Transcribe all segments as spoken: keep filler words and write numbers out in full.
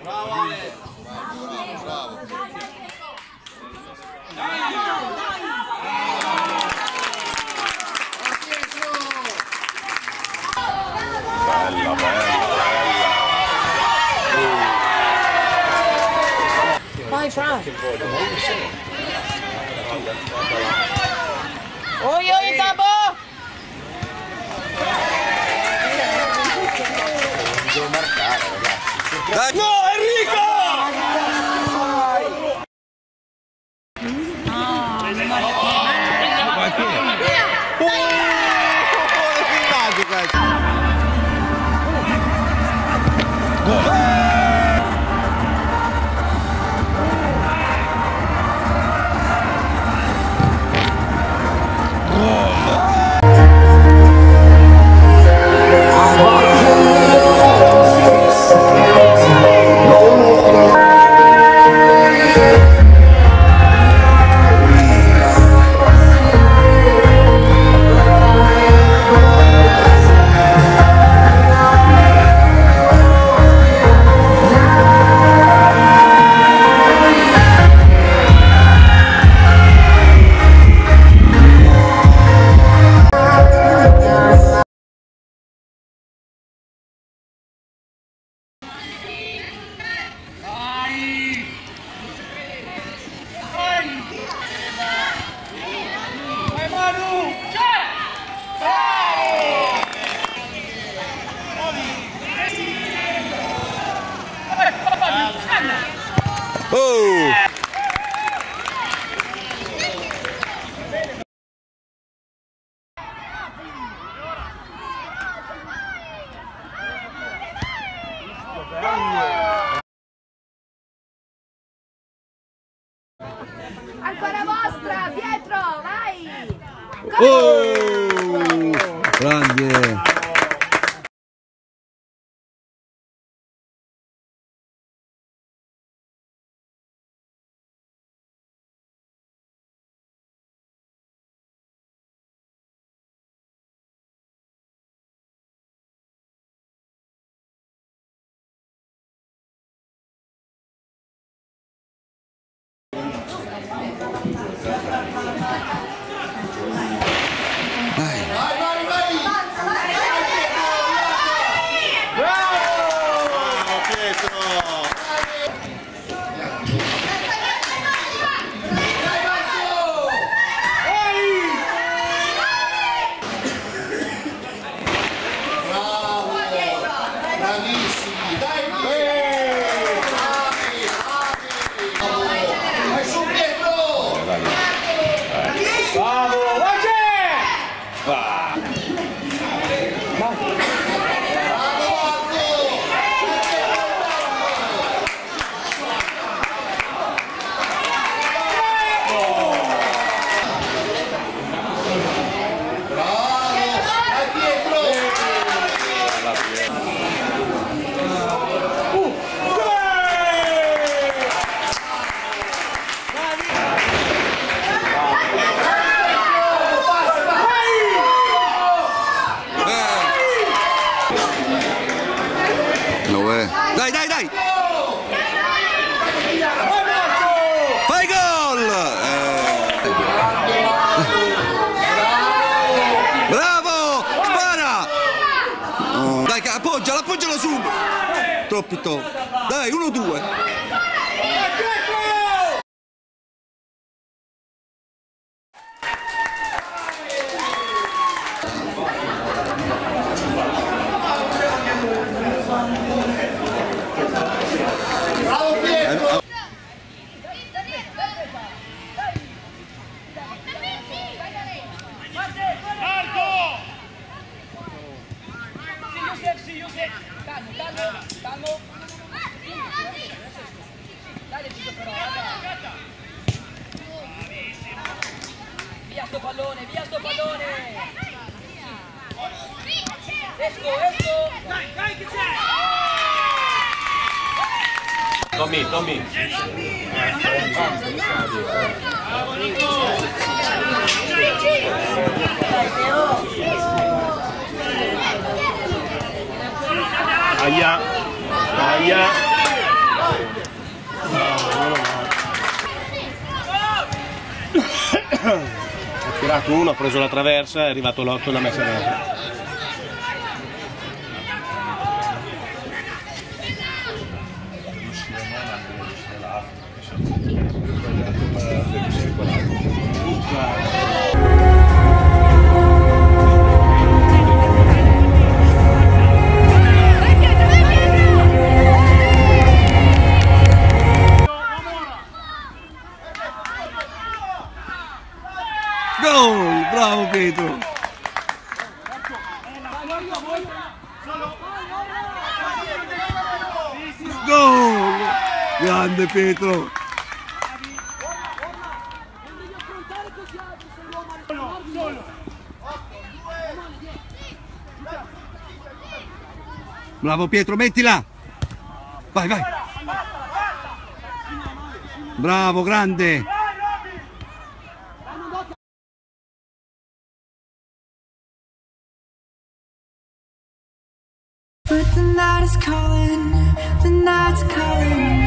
Bravo Ale! Bravo! Bella, bella, bella! Vai Fra! Oi, oi, Tabo! Devo marcare, ragazzi. Dai. No, Enrico! Oh! Ancora vostra, Pietro, vai! Oh! Grande! Dai, dai, dai! Fai gol! Eh. Bravo! Spara! Oh. Dai, appoggialo, appoggialo su! Troppi top! Dai, uno, due! Via sto pallone, via sto pallone! Esco, esco! Dai, dai che c'è! Tommy, Tommy! Aia! Aia! Ha tirato uno, ha preso la traversa, è arrivato l'otto e l'ha messa dentro. Gol! Bravo Pietro! Gol! Grande Pietro! Bravo Pietro, mettila! Vai, vai! Bravo, grande! But the night is calling, the night's calling.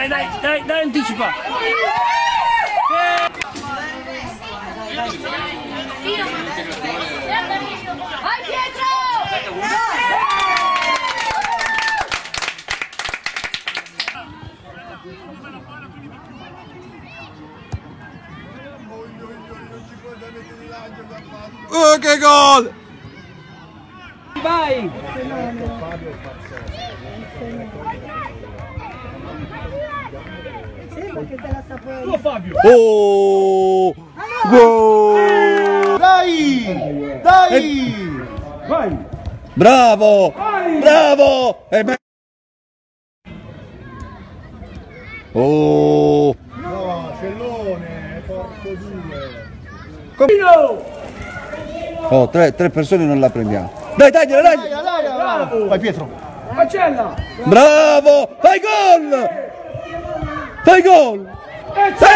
Dai, dai, dai, dai, anticipa. Vai Pietro! Oh, che gol! Vai! Oh, Fabio! Oh! Gol! Dai! Dai! Vai! Bravo! Bravo! E me- Oh! No, Cellone, porco due. Pino! Oh, tre, tre persone non la prendiamo. Dai, dai, dai! Dai, dai, dai. Vai Pietro. Accella! Bravo! Fai gol! Fai gol! Sì!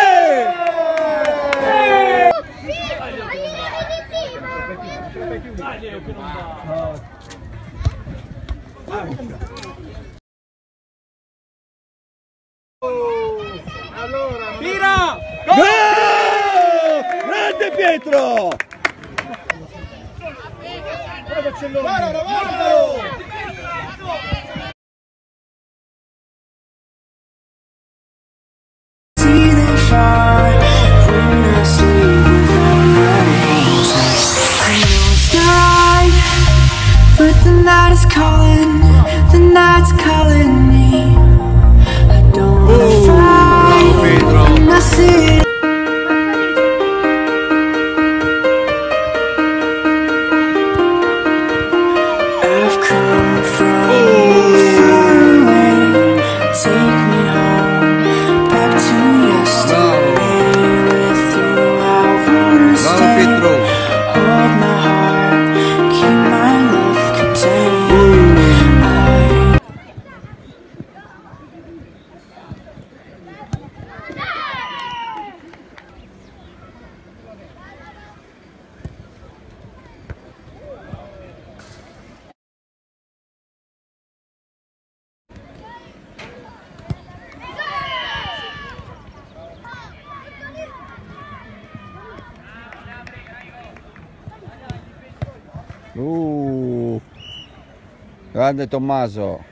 Tira! Gol! Grande Pietro! Guarda, guarda! See the fire when I sleep without your roses. I know it's not right, but the night is calling, the night's calling me. I don't wanna fight, and I see it. I've come from far away, take me home, back to yesterday. With you I wanna stay, hold my heart, keep my love contained. I Uh, grande Tommaso.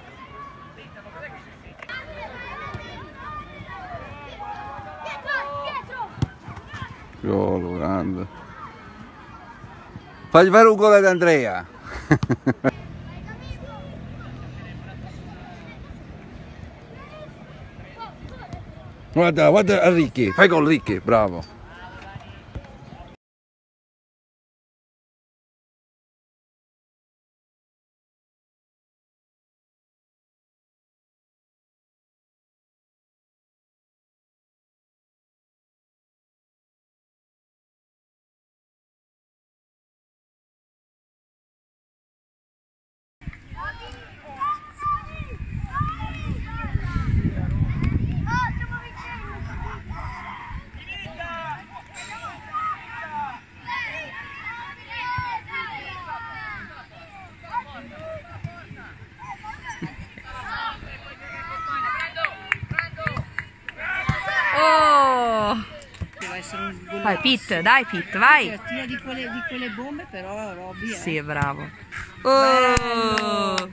Gol, grande. Fagli fare un gol ad Andrea. Guarda, guarda a Ricky, fai gol Ricky, bravo. Oh! Vai Pit, dai Pit, vai! Tira di quelle, di quelle bombe, però Robby eh. Sì, bravo. Oh!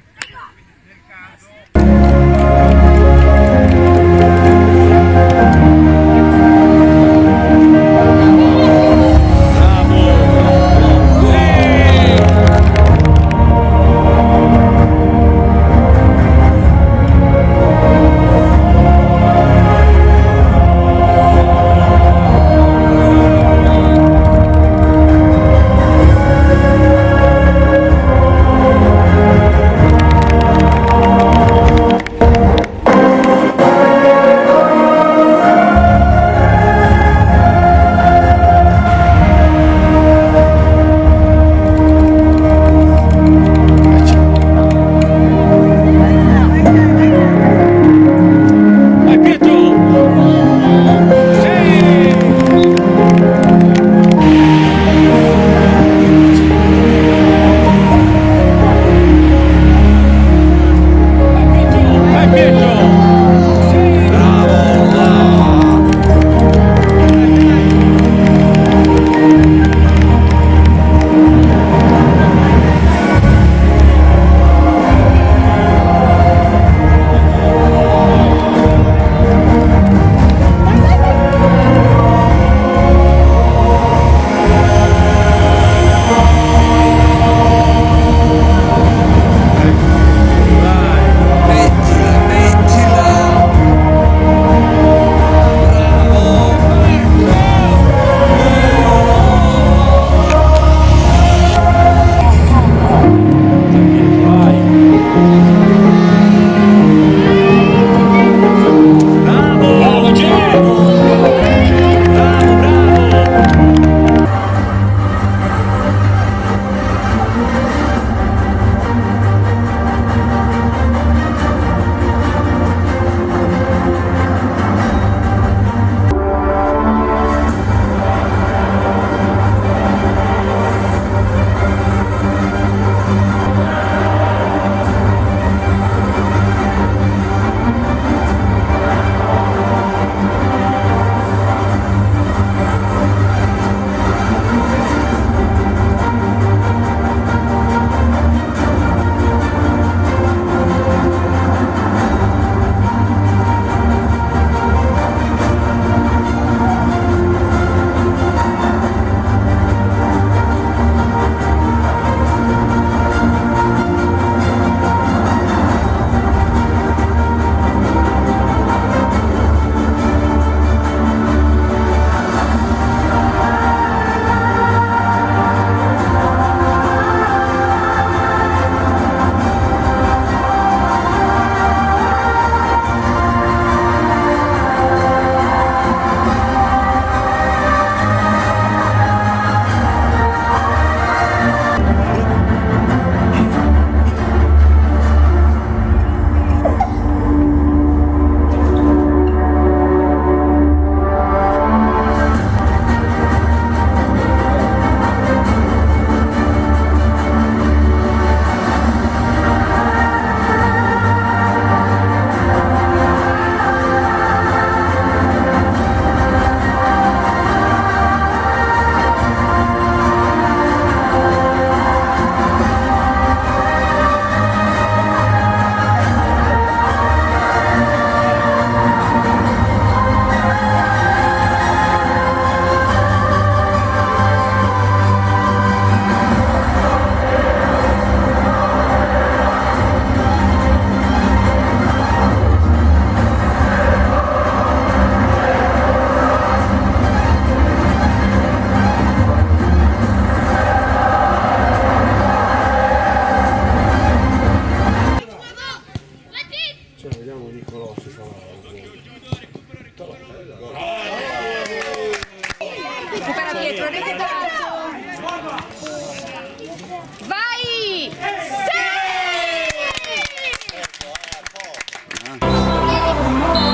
Wow.